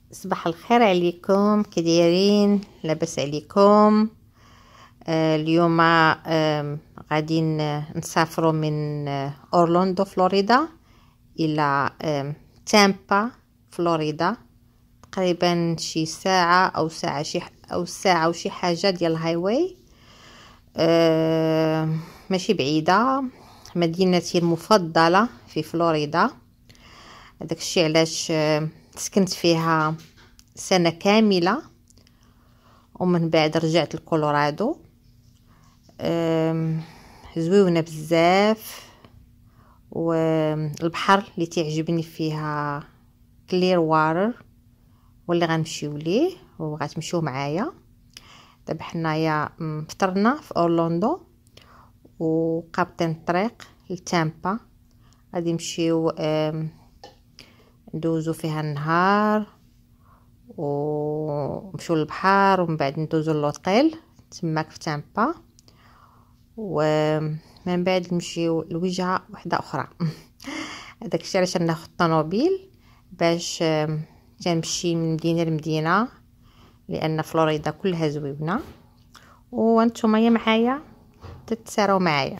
صباح الخير عليكم، كدايرين؟ لاباس عليكم؟ اليوم غادي نسافروا من اورلاندو فلوريدا الى تامبا فلوريدا، تقريبا شي ساعه او ساعه وشي حاجه ديال الهايواي. ماشي بعيده، مدينتي المفضله في فلوريدا. هذاك الشيء علاش سكنت فيها سنة كاملة، ومن بعد رجعت لكولورادو. زويونة بزاف، والبحر اللي تعجبني فيها كلير واتر، واللي غنمشيو ليه وغتمشيو معايا. دابا حنايا فطرنا في اورلاندو وقابطين الطريق لتامبا، غادي نمشيو ندوزو فيها النهار ونمشيو للبحر، ومن بعد ندوزو للوطيل تماك في تامبا، ومن بعد نمشيو لوجهه وحده اخرى. هذاك الشيء علاش ناخذ الطوموبيل باش تنمشي من مدينه لمدينه، لان فلوريدا كلها زوينه. وانتم معايا تتساراو معايا.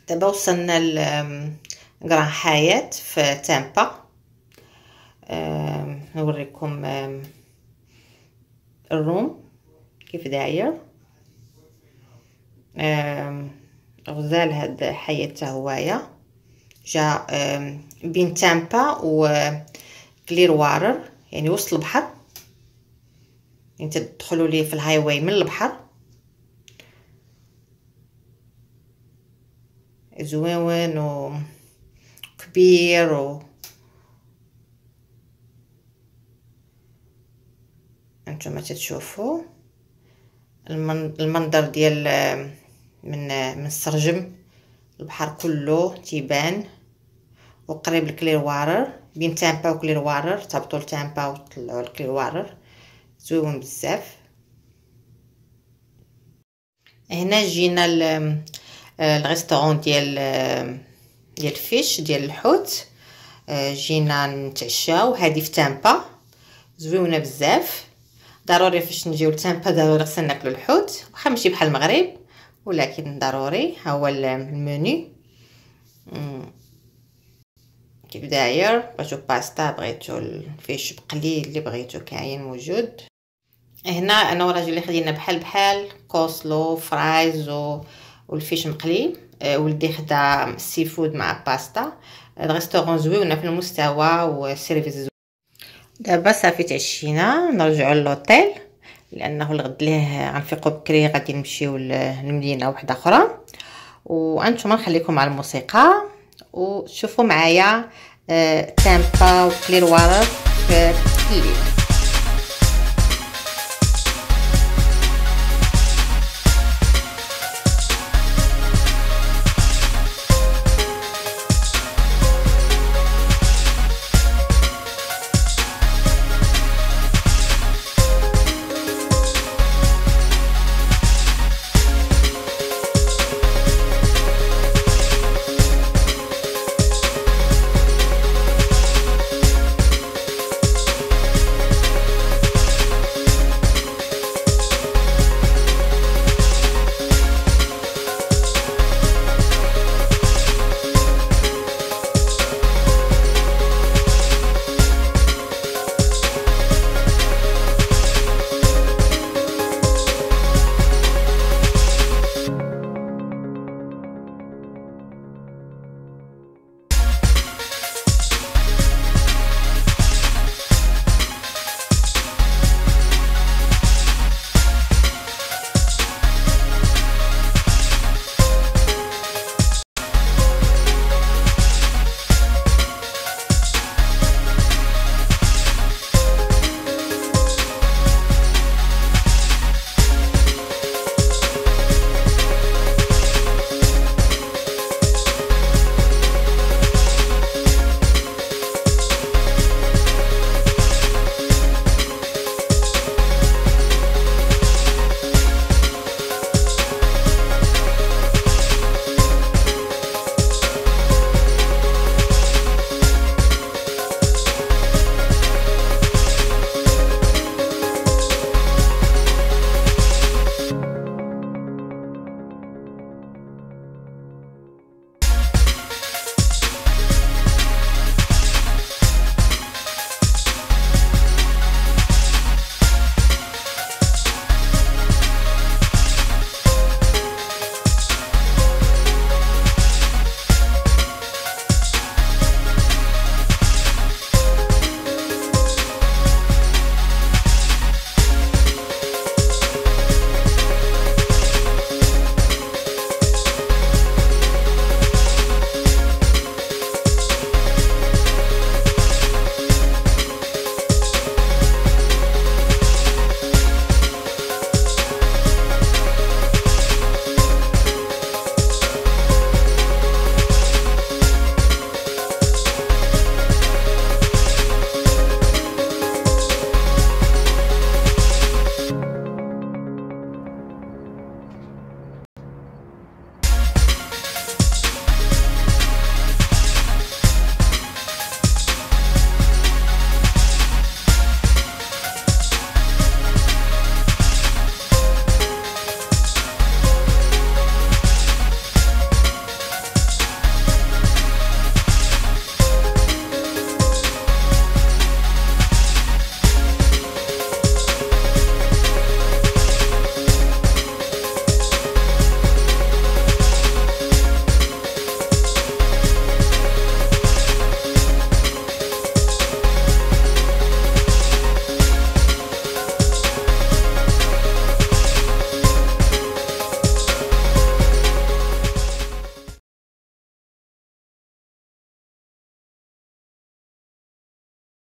دابا وصلنا لغران حياة في تامبا. نوريكم الروم كيف داير. غزال هاد حياة هوايا جا بين تامبا و كليروارر، يعني وسط البحر، يعني تدخلوا ليه في الهاي واي من البحر. زوين وكبير انتم تشوفوا المنظر ديال من السرجم، البحر كله تيبان، وقريب لكليروارر. بين تامبا وكليروارر، تهبطوا لتامبا وتطلعوا لكليروارر، زوين بزاف. هنا جينا الريستورون ديال الفيش ديال الحوت. جينا نتعشاو. هذه في تامبا، زوينه بزاف. ضروري فاش نجيو لتامبا ضروري خصنا ناكلو الحوت، واخا ماشي بحال المغرب ولكن ضروري. ها هو المنيو كيف داير. بغيتو باستا، بغيتو الفيش بقلي، اللي بغيتو كاين موجود. هنا انا وراجلي خدينا بحال كوسلو فرايز والفيش مقلي. ولدي خدا سي فود مع باستا. الريستورون زوينه في المستوى والسيرفيس زوين. دابا صافي تعشينا، نرجعوا للوطيل لانه الغد ليه غنفيقوا بكري غادي نمشيو لمدينه واحده اخرى. وانتم نخليكم مع الموسيقى وشوفوا معايا تامبا وكليروارر في الليل.